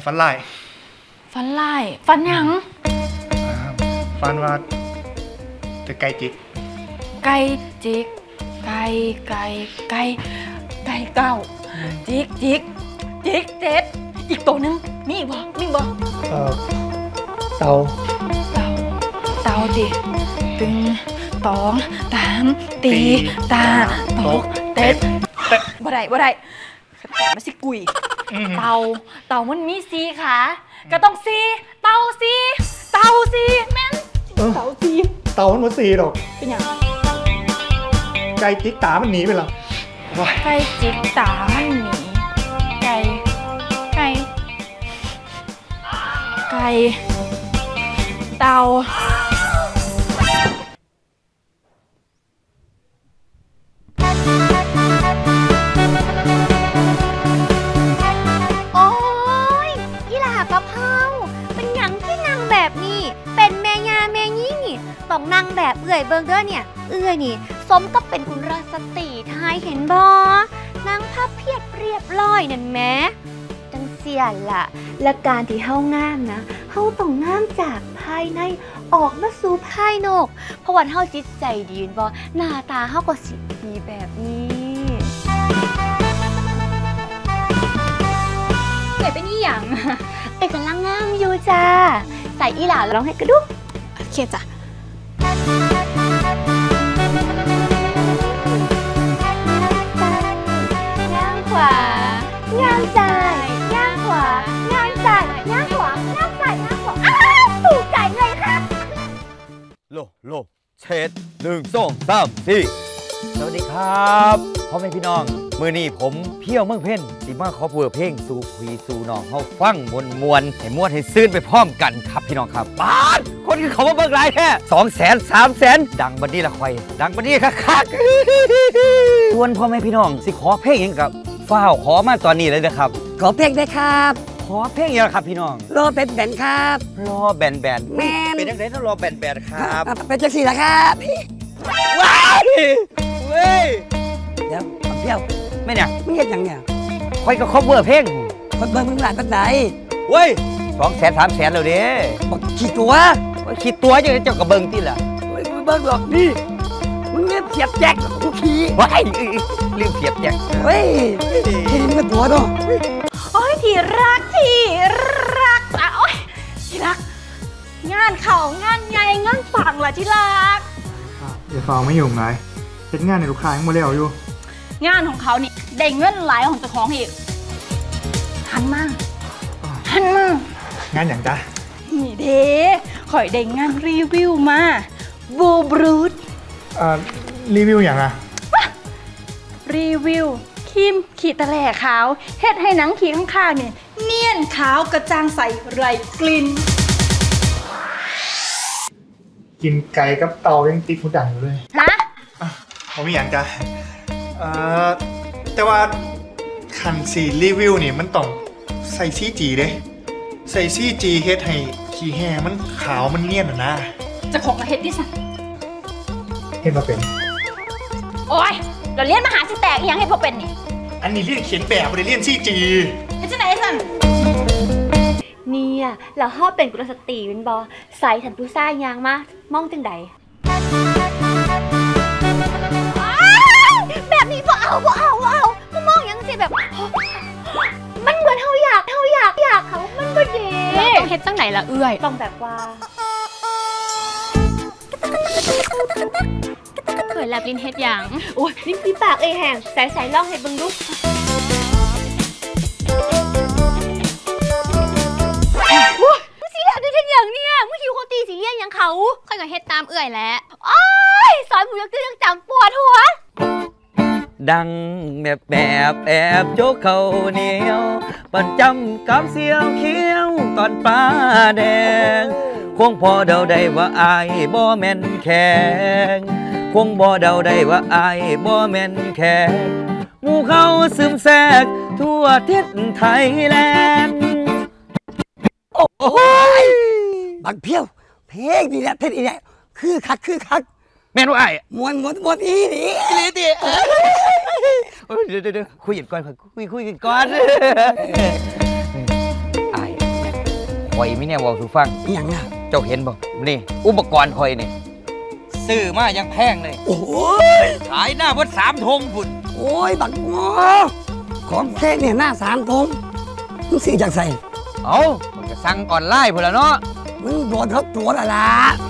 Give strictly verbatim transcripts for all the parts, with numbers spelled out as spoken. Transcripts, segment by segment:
ฟันไล่ฟันไล่ฟันยังฟันว่าจะไก่จิกไก่จิกไก่ไก่ไก่ไก่เก้าจิกจิกจิกเจ็ดอีกตัวนึงมีอีกบ่มีบ่เออเตาเตาเตาดิตึงตองตามตีตาตกเต็ดบ่ได้บ่ได้มาสิกุยเตาเตามันมีสีขาก็ต้องสีเตาสีเตาสีแม่นเตาสีเตามันหมดสีหรอกเป็นยังไก่จิกตามันหนีไปแล้วไก่จิกตามันหนีไก่ไก่ไก่เตาโอ้ยยี่หล่ากะเพราเป็นหยังที่นั่งแบบนี้เป็นแม่ยาแม่ยิ่งนี่ต้องนั่งแบบเอื่อยเบิงเด้อเนี่ยเอื่อยนี่สมก็เป็นกุลสตรีไทยเห็นบ่นั่งพับเพียบเรียบร้อยนั่นแม้จังเสียล่ะและการที่เฮางามนะเฮาต้องงามจากภายในออกมาสู่ภายนอกเพราะว่าเฮาจิตใจดีบ่หน้าตาเฮาก็สิดีแบบนี้เกิดเป็นอีหยังเป็นกำลังงามอยู่จ้าใส่อีหล่าร้องให้กระดุกโอเคจ้ะย่างขวาย่างซ้ายย่างขวาย่างซ้ายย่างขวาย่างซ้ายย่างขวาอ้าวถูกใจเลยค่ะโลโลเชดหนึ่งสองสามสี่สวัสดีครับพ่อแม่พี่น้องมือนี้ผมเพี้ยวเมืองเพ่นสิมาขอเปิดเพลงสู่คุยสู่น้องเฮาฟังมวลมวลให้มวลให้ซื่นไปพร้อมกันครับพี่น้องครับบ้านคนที่เขามาเบิ่งหลายแท้สองแสนสามแสนดังบัดนี้ละคอยดังบัดนี้คักคักส่วนพ่อแม่พี่น้องสิขอเพลงยังกับฝ้าวขอมาตอนนี้เลยนะครับขอเพลงได้ครับขอเพลงยังครับพี่น้องรอแบนแบนครับรอแบนแบนแมนเป็นยังไงต้องรอแบนแบนครับเป็นจังสี่ละครับว้ายเว้ยเดี๋ยวเพี้ยวไม่เนี่ยไม่เห็นยังเนี่ยคอยก็ครอบเวอร์เพลงคนเบิ่งมึงหลานตั้งไหนเว้ยสองแสนสามแสนแล้วเด้บอกขี่ตัวขี่ตัวยังเจ้ากับเบิ้งที่ล่ะมึงเบิ้งหรอกนี่มึงเรียบเสียบแจ็คกูขี่ว้ายลืมเสียบแจ็คเฮ้ยทีนี้มันตัวเนาะโอ้ยที่รักที่รักอ่ะโอ้ยที่รักงานเข่างานใหญ่งานฝังล่ะที่รักอย่าฟังไม่ยุ่งไงเป็นงานในลูกค้ายังโมเดลอยู่งานของเขานี่ได้เงินหลายของเจ้าของอีกหันมาหันมางานอย่างจ้ะนี่เด้ข่อยได้งานรีวิวมาบูบรูทอ่ารีวิวอย่างอะรีวิวครีมขีดตะแหล่ขาวเฮ็ดให้หนังขีดข้างๆเนี่ยเนียนขาวกระจ่างใสไร้กลิ่นกินไก่กับเตายังติดหูดังอยู่เลยฮะผมมีอย่างจ้ะเอ่อแต่ว่าคันสีรีวิวนี่มันต้องใส่ซีจีเด้ใส่ซีจีเฮ็ดให้ขี้แห่มันขาวมันเนียนอ่ะนะจะของกระเฮ็ดดิสันเฮ็ดมาเป็นโอ้ยเราเรียนมหาสิแตกยังเฮ็ดพอเป็นนี่อันนี้เรียนเขียนแบบไม่ได้เรียนซีจีเฮ็ดจังไหนสันเนี่ยแล้วเฮาเป็นกุลสตรีเป็นบ่ใส่ทันผู้ชายยางมามองจังใดแบบนี้บ่เอาบ่เอาบ่เอาก็มองยังสิแบบมันเหมือนเฮาอยากเฮาอยากอยากเขามันบ่ดีต้องเฮ็ดจังไหนล่ะเอื้อยต้องแบบว่าเคยแลบลิ้นเฮ็ดหยังโอ้ยลิ้นปีปากเอ้ยแห้งใส่ใส่ลองให้เบิ่งดูมึงสิแลบได้เฮ็ดหยังเนี่ยมึงหิวเขาตีสิเลี้ยงหยังเขาค่อยก็เฮ็ดตามเอื้อยแหละโอ้ยสอนผู้ยักษ์ยังจำปวดหัวดังแบบแบบแอบโจกเขาเหนียวปั่นจำกับเสียวเขียวตอนป้าแดงคงพอเดาได้ว่าอายบ่แม่นแข็งคงบ่เดาได้ว่าอายบ่แม่นแข็งงูเขาซึมแทรกทั่วทิศไทยแลนด์โอ้ยบังเพี้ยวเพลงนี่แหละเพลงนี่แหละคือคักคือคักแม่นว่าไอ้มวนมวนมวนอีนี่นี่ดิเดี๋ยวเดี๋ยวคุยกันก่อนคุยคุยกันก่อนไอ้ข่อยมีเนี่ยบอกสุฟังอหย่างน่ะเจ้าเห็นบ่นี่ อุปกรณ์ข่อยนี่ซื้อมายังแพงเลยโอ้ยขายหน้าเบิดสามทงพุ่นโอ้ยบักงอของแค่เนี่ยหน้าสามทงมึงซื้อจากใส่เอ้ามันก็สั่งออนไลน์พุ่นละเนาะมึงโดนเขาตัวละละ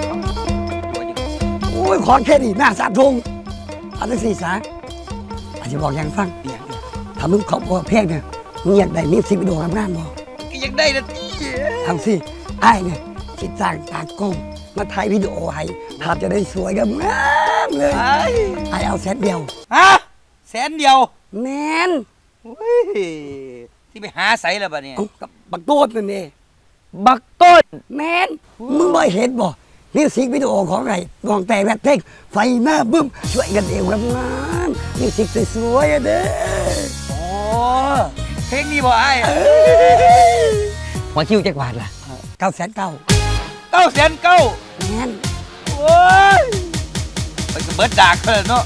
โอ้ยของแค่นี้หน้าสามทงเอาไปสี่สาอาจจะบอกอยังฟังเนี่ยถ้ามึงขอบว่าเพลงเนี่ยมึงอยากได้มิวสิกวิดีโอทำงานบ่ก็ยังได้ละที่ทำสิไอ้เนี่ยคิดสร้างตากล้องมาถ่ายวิดีโอให้ภาพจะได้สวยงามๆเลยไอ้เอาเซตเดียวฮะแสนเดียวแมนอุ้ยที่ไปหาใส่แล้วบัดนี้เอากับบักโต้นนั่นเองบักต้นแมนมึงไม่เห็นบ่มิวสิกวิดีโอของไงกองแต่แบบเพลงไฟหน้าบึ้มช่วยกันเองงามๆมิวสิกสวยๆอะเด้อโอ้เพลงนี้บ่ไอ้หัวคิวจักบาทล่ะเก้าแสนเก้าเก้าแสนเก้าแมนโอ้ยไปกับเบิร์ดดากเลยเนาะ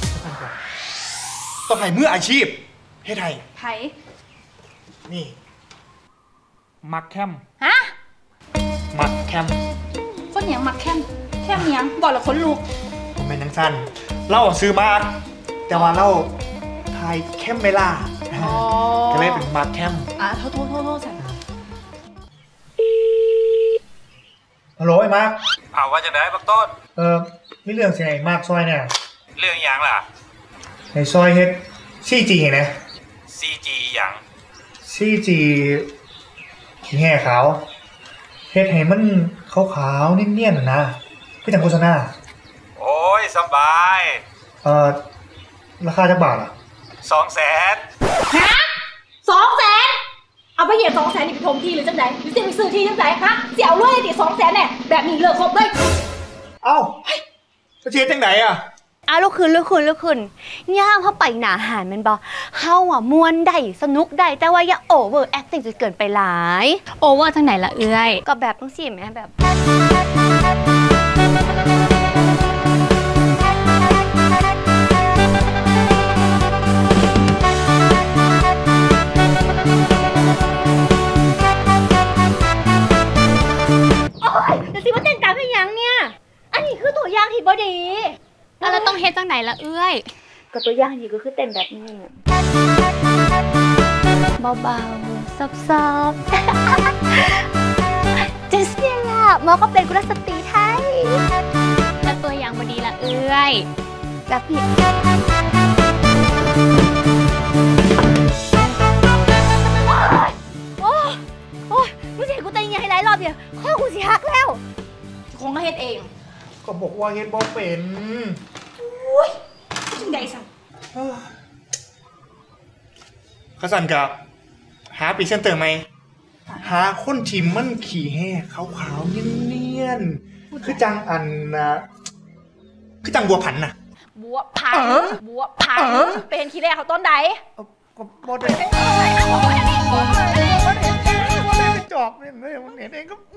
ต้องให้มืออาชีพเฮ็ดให้ไผ่นี่ มักแคมฮะมักแคมคนหยังมักแคมแคมหยังบอกแล้วคนลูกผมเป็นนังสั้นเล่าซื้อมาแต่ว่าเล่าทายแคมเวลาก็เลยเป็นมักแคมอ่ะโทษโทษโทษโทษใส่ฮัลโหลไอ้มาร์คเอาว่าจะได้บักต้นเออมีเรื่องเสียงไอ้มาร์คซอยเนี่ยเรื่องหยังล่ะไอ้ซอยเฮ็ดซีจีนะซี จี หยังซีจีขี้แห่ขาวเฮ็ดให้มันขาวๆเนียนๆน่ะนะพี่จังโฆษณาโอ้ยสบายเอ่อราคาจักบาทอ่ะสองแสนฮะสองแสนเอาไปเหยียบสองแสนนี่ไปทมที่หรือจังไหนหรือจะไปซื้อที่จังไหนฮะเสียเอาเลยติสองแสนเนี่ยแบบนี้เลิกครบเลยเอ้าจะเชียร์จังไหนอ่ะเอาลูกคืนลูกคืนลูกคืนย่ามเข้าไปหนาหารมันบอกเฮาอ่ะมวนได้สนุกได้แต่ว่าอย่าโอเวอร์แอคติ้งจนเกินไปหลายโอเวอร์ทางไหนละเอื้อยก็แบบต้องสิแม่แบบโอ๊ยแต่สิว่าเต้นตามเป็นยังเนี่ยอันนี้คือตัวอย่างที่บ่ดีแล้วต้องเฮ็ดจังไหนละเอื้อยก็ตัวอย่างนี่ก็คือเต้นแบบนี้เบาๆซอบๆจะเสียละหมอก็เป็นกุลสตรีไทยแต่ตัวอย่างบ่ดีละเอื้อยแบบนี้โอ้ยโอ้ยมึงสิกูเต้นยังไงหลายรอบเนี่ยข้อกูสิหักแล้วคงมาเฮ็ดเองก็บอกว่าเฮ็ดบ่เป็นจังใดสั่งเขาสั่นกับหาพรีเซนเตอร์ไหมหาคนที่มันขี่แห่ขาวๆเนียนๆคือจังอันนะคือจังบัวผันน่ะบัวผันบัวผันเป็นขี้แรกเขาต้นใดก็บ่ได้บ่ได้ไปจอบเนี่ยมันเห็นเองก็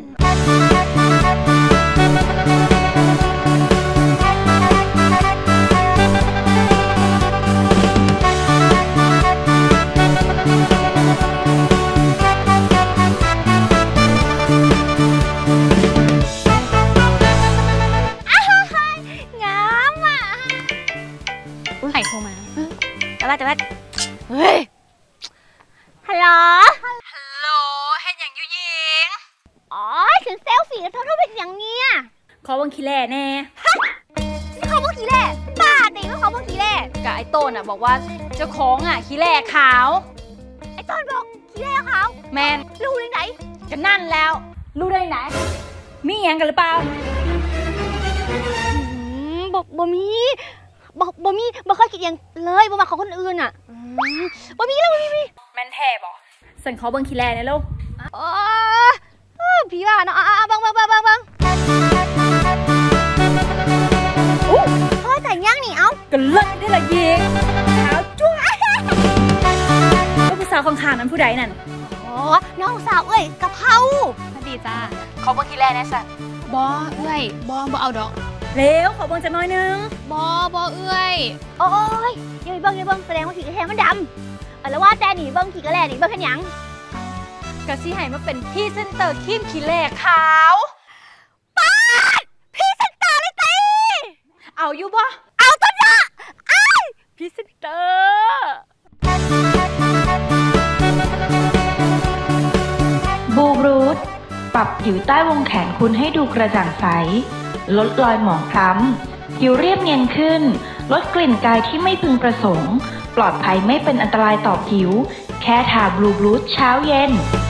ไข่โทรมาแต่ว่าแต่ว่าเฮ้ย ฮัลโหล ฮัลโหลเห็นอย่างยูยิง อ๋อฉันเซลฟี่กับเธอเธอเป็นอย่างเนี้ยขอวังขี้แร่แน่นี่เขาบอกขี้แร่บ้าดิว่าเขาบอกขี้แร่กับไอ้ต้นอ่ะบอกว่าเจ้าของอ่ะขี้แร่ขาวไอ้ต้นบอกขี้แร่เขาแมนรู้ได้ไหนก็นั่นแล้ว รู้ได้ไหน มีหยังกันหรือเปล่าอืมบอกบ่มีบอกบ่มีบ่เคยคิดอย่างเลยบ่มาของคนอื่นอ่ะอืมบ่มีแล้วบ่มีแมนแท้บอกสั่นขอเบิ่งขี้แร่แน่ลูกอ๋อเออพี่ว่าเนาะอ่ะๆบังบังบังบังบังอู้เฮ้ยแต่งย่างนี่เอ้าก็เลิศได้ละยิงขาวจ้วงแล้วผู้สาวข้างๆนั้นผู้ใดนั่นอ๋อน้องสาวเอ้ยกะเพราสวัสดีจ้าขอเบิ่งขี้แร่แน่สัตว์บอเอื้อยบอบ่เอาดอกเร็วขอเบิ่งจักหน่อยนึงบอบอเอื้อยโอ้ยอยังไปเบิ่งอยังไปเบิ่งแสดงว่าขี่กระแทนมันดำเออแล้วว่าแต่นี่เบิ่งขี่กระแลนี่เบิ่งขันหยังกะสิให้มาเป็นพรีเซนเตอร์ครีมขี้เหล็กขาวป๊าดพรีเซนเตอร์เลยตีเอาอยู่บ่เอาต้นละไอ้พรีเซนเตอร์บูบรูทปรับผิวใต้วงแขนคุณให้ดูกระจ่างใสลดรอยหมองคล้ำผิวเรียบเนียนขึ้นลดกลิ่นกายที่ไม่พึงประสงค์ปลอดภัยไม่เป็นอันตรายต่อผิวแค่ทาบลูบรูทเช้าเย็น